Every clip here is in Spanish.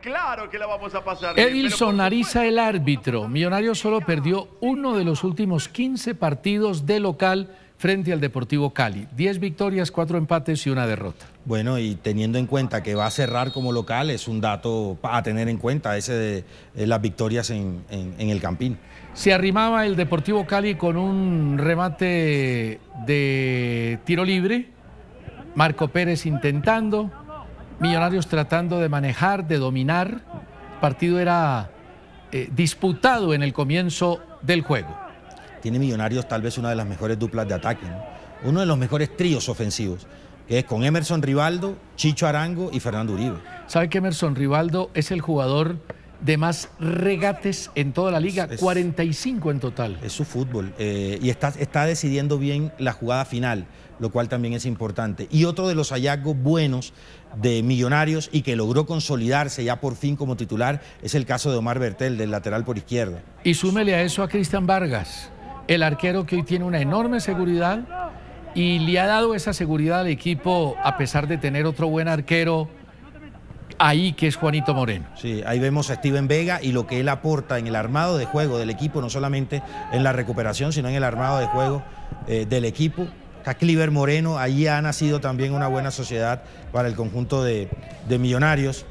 claro que la vamos a pasar bien. Edilson Ariza, el árbitro. Millonarios solo perdió uno de los últimos 15 partidos de local frente al Deportivo Cali. 10 victorias, 4 empates y una derrota. Bueno, y teniendo en cuenta que va a cerrar como local, es un dato a tener en cuenta, ese de las victorias en el Campín. Se arrimaba el Deportivo Cali con un remate de tiro libre. Marco Pérez intentando, Millonarios tratando de manejar, de dominar. El partido era disputado en el comienzo del juego. Tiene Millonarios tal vez una de las mejores duplas de ataque, ¿no? Uno de los mejores tríos ofensivos, que es con Emerson Rivaldo, Chicho Arango y Fernando Uribe. ¿Sabe que Emerson Rivaldo es el jugador de más regates en toda la liga? 45 en total. Es su fútbol y está decidiendo bien la jugada final, lo cual también es importante. Y otro de los hallazgos buenos de Millonarios y que logró consolidarse ya por fin como titular es el caso de Omar Bertel, del lateral por izquierda. Y súmele a eso a Cristian Vargas, el arquero que hoy tiene una enorme seguridad y le ha dado esa seguridad al equipo a pesar de tener otro buen arquero ahí que es Juanito Moreno. Sí, ahí vemos a Steven Vega y lo que él aporta en el armado de juego del equipo, no solamente en la recuperación, sino en el armado de juego del equipo. Está Cliver Moreno, allí ha nacido también una buena sociedad para el conjunto de Millonarios,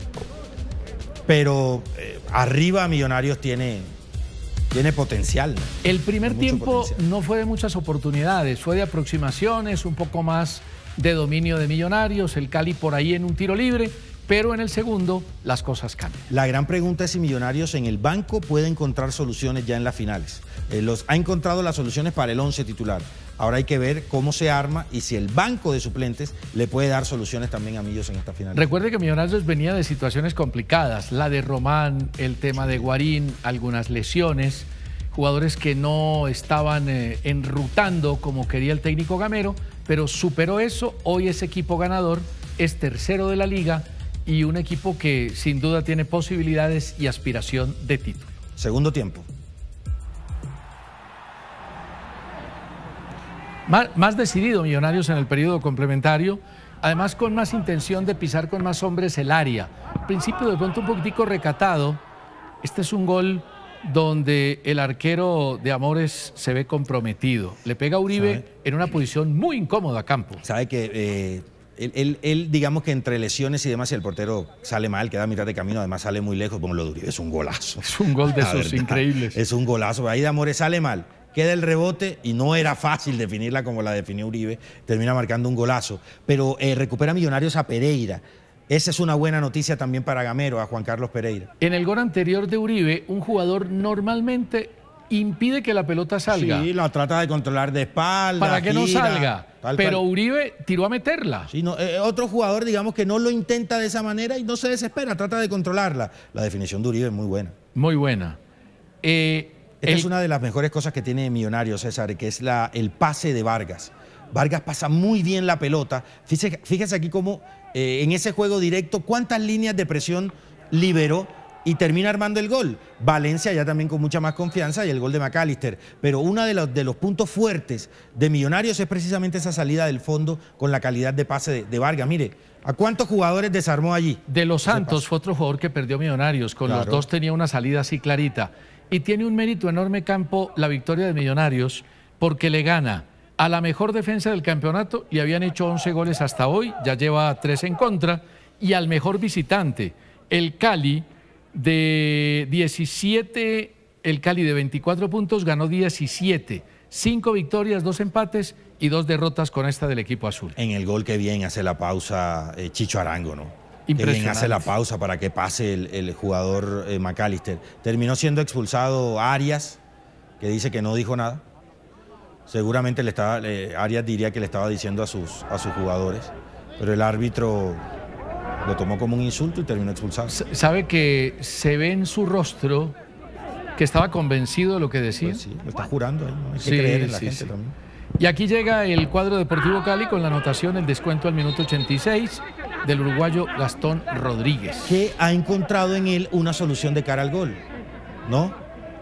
pero arriba Millonarios tiene potencial, ¿no? El primer tiempo no fue de muchas oportunidades, fue de aproximaciones, un poco más de dominio de Millonarios, el Cali por ahí en un tiro libre, pero en el segundo las cosas cambian. La gran pregunta es si Millonarios en el banco puede encontrar soluciones ya en las finales. Ha encontrado las soluciones para el 11 titular. Ahora hay que ver cómo se arma y si el banco de suplentes le puede dar soluciones también a Millos en esta final. Recuerde que Millonarios venía de situaciones complicadas, la de Román, el tema de Guarín, algunas lesiones, jugadores que no estaban enrutando como quería el técnico Gamero, pero superó eso, hoy es equipo ganador, es tercero de la liga y un equipo que sin duda tiene posibilidades y aspiración de título. Segundo tiempo. Más decidido Millonarios en el periodo complementario, además con más intención de pisar con más hombres el área. Al principio de pronto un poquitico recatado. Este es un gol donde el arquero de Amores se ve comprometido. Le pega a Uribe en una posición muy incómoda a campo. Sabe que él, digamos que entre lesiones y demás, y el portero sale mal, queda a mitad de camino, además sale muy lejos, como lo de Uribe es un golazo. Es un gol de esos increíbles. Es un golazo. Ahí de Amores sale mal. Queda el rebote y no era fácil definirla como la definió Uribe, termina marcando un golazo, pero recupera Millonarios a Pereira. Esa es una buena noticia también para Gamero, a Juan Carlos Pereira. En el gol anterior de Uribe, un jugador normalmente impide que la pelota salga. Sí, la trata de controlar de espalda. Para que no salga, pero Uribe tiró a meterla. Sí, no, otro jugador, digamos, que no lo intenta de esa manera y no se desespera, trata de controlarla. La definición de Uribe es muy buena. Muy buena. Esta es una de las mejores cosas que tiene Millonarios, César, que es el pase de Vargas. Vargas pasa muy bien la pelota. Fíjese aquí cómo en ese juego directo, cuántas líneas de presión liberó y termina armando el gol. Valencia ya también con mucha más confianza y el gol de McAllister. Pero uno de los puntos fuertes de Millonarios es precisamente esa salida del fondo con la calidad de pase de Vargas. Mire, ¿a cuántos jugadores desarmó allí? De los Santos fue otro jugador que perdió Millonarios. Con los dos tenía una salida así clarita. Y tiene un mérito enorme, Campo, la victoria de Millonarios, porque le gana a la mejor defensa del campeonato, le habían hecho 11 goles hasta hoy, ya lleva 3 en contra, y al mejor visitante, el Cali de 17, el Cali de 24 puntos ganó 17, 5 victorias, 2 empates y 2 derrotas con esta del equipo azul. En el gol que bien hace la pausa Chicho Arango, ¿no? Que bien hace la pausa para que pase el jugador McAllister. Terminó siendo expulsado Arias, que dice que no dijo nada. Seguramente Arias diría que le estaba diciendo a sus jugadores, pero el árbitro lo tomó como un insulto y terminó expulsado. ¿Sabe que se ve en su rostro que estaba convencido de lo que decía? Pues sí, lo está jurando ahí, ¿no? Hay que creer en la gente también. Y aquí llega el cuadro Deportivo Cali con la anotación, el descuento al minuto 86 del uruguayo Gastón Rodríguez. Que ha encontrado en él una solución de cara al gol, ¿no?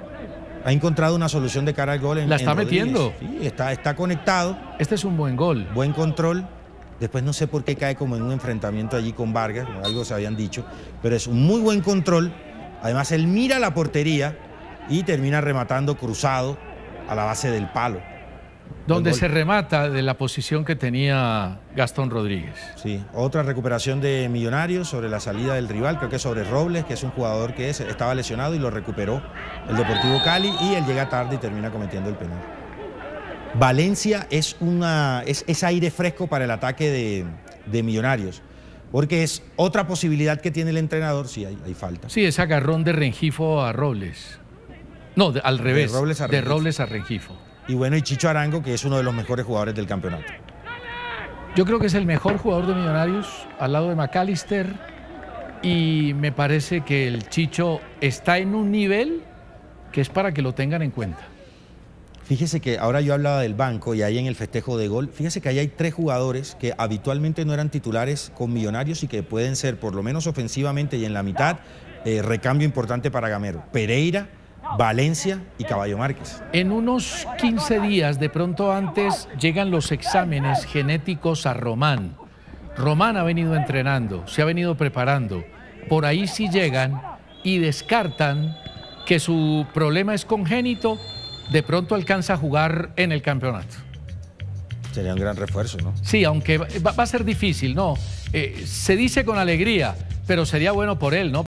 Ha encontrado una solución de cara al gol. La está metiendo. Sí, está conectado. Este es un buen gol. Buen control. Después no sé por qué cae como en un enfrentamiento allí con Vargas, como algo se habían dicho, pero es un muy buen control. Además, él mira la portería y termina rematando cruzado a la base del palo. Donde se remata de la posición que tenía Gastón Rodríguez. Sí, otra recuperación de Millonarios sobre la salida del rival, creo que es sobre Robles, que es un jugador que estaba lesionado y lo recuperó el Deportivo Cali, y él llega tarde y termina cometiendo el penal. Valencia es aire fresco para el ataque de Millonarios, porque es otra posibilidad que tiene el entrenador. Sí, hay falta. Sí, es agarrón de Rengifo a Robles. No, al revés, de Robles a Rengifo. Y bueno, y Chicho Arango, que es uno de los mejores jugadores del campeonato. Yo creo que es el mejor jugador de Millonarios al lado de McAllister, y me parece que el Chicho está en un nivel que es para que lo tengan en cuenta. Fíjese que ahora yo hablaba del banco y ahí en el festejo de gol, fíjese que ahí hay 3 jugadores que habitualmente no eran titulares con Millonarios y que pueden ser, por lo menos ofensivamente y en la mitad, recambio importante para Gamero. Pereira, Valencia y Caballo Márquez. En unos 15 días, de pronto antes, llegan los exámenes genéticos a Román. Román ha venido entrenando, se ha venido preparando. Por ahí sí llegan y descartan que su problema es congénito. De pronto alcanza a jugar en el campeonato. Sería un gran refuerzo, ¿no? Sí, aunque va a ser difícil, ¿no? Se dice con alegría, pero sería bueno por él, ¿no?